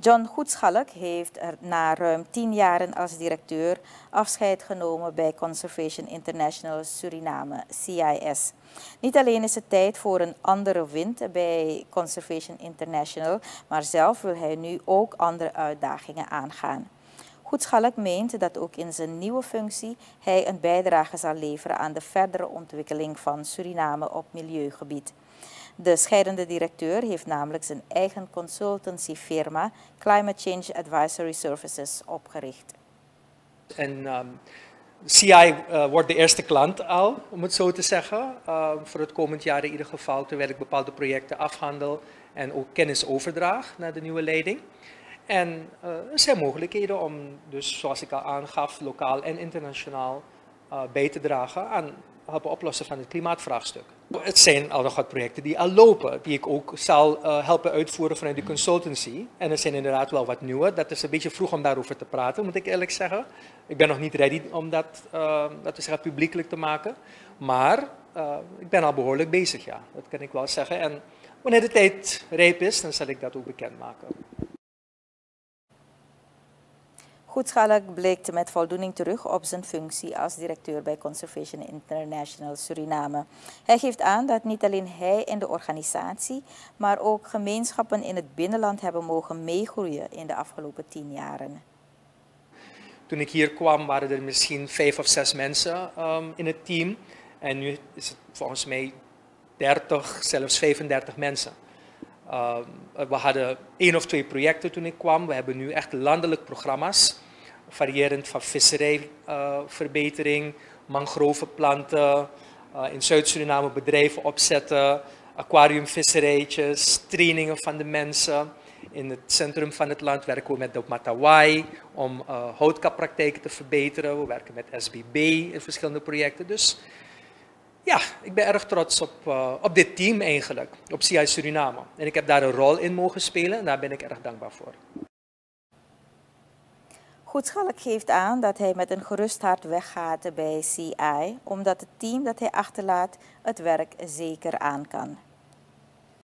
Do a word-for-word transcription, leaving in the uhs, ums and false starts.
John Goedschalk heeft er na ruim tien jaren als directeur afscheid genomen bij Conservation International Suriname, C I S. Niet alleen is het tijd voor een andere wind bij Conservation International, maar zelf wil hij nu ook andere uitdagingen aangaan. Goedschalk meent dat ook in zijn nieuwe functie hij een bijdrage zal leveren aan de verdere ontwikkeling van Suriname op milieugebied. De scheidende directeur heeft namelijk zijn eigen consultancyfirma Climate Change Advisory Services opgericht. En um, C I uh, wordt de eerste klant al, om het zo te zeggen, uh, voor het komend jaar in ieder geval, terwijl ik bepaalde projecten afhandel en ook kennis overdraag naar de nieuwe leiding. En uh, er zijn mogelijkheden om, dus zoals ik al aangaf, lokaal en internationaal uh, bij te dragen aan helpen oplossen van het klimaatvraagstuk. Het zijn al nog wat projecten die al lopen, die ik ook zal uh, helpen uitvoeren vanuit de consultancy. En er zijn inderdaad wel wat nieuwe. Dat is een beetje vroeg om daarover te praten, moet ik eerlijk zeggen. Ik ben nog niet ready om dat, uh, dat we zeggen, publiekelijk te maken. Maar uh, ik ben al behoorlijk bezig, ja. Dat kan ik wel zeggen. En wanneer de tijd rijp is, dan zal ik dat ook bekendmaken. Goedschalk blikt met voldoening terug op zijn functie als directeur bij Conservation International Suriname. Hij geeft aan dat niet alleen hij en de organisatie, maar ook gemeenschappen in het binnenland hebben mogen meegroeien in de afgelopen tien jaren. Toen ik hier kwam waren er misschien vijf of zes mensen um, in het team. En nu is het volgens mij dertig, zelfs vijfendertig mensen. Uh, we hadden één of twee projecten toen ik kwam. We hebben nu echt landelijk programma's. Variërend van visserijverbetering, uh, mangrovenplanten, uh, in Zuid-Suriname bedrijven opzetten, aquariumvisserijtjes, trainingen van de mensen. In het centrum van het land werken we met de Matawai om uh, houtkapraktijken te verbeteren. We werken met S B B in verschillende projecten. Dus ja, ik ben erg trots op, uh, op dit team eigenlijk, op C I Suriname. En ik heb daar een rol in mogen spelen en daar ben ik erg dankbaar voor. Goedschalk geeft aan dat hij met een gerust hart weggaat bij C I, omdat het team dat hij achterlaat het werk zeker aan kan.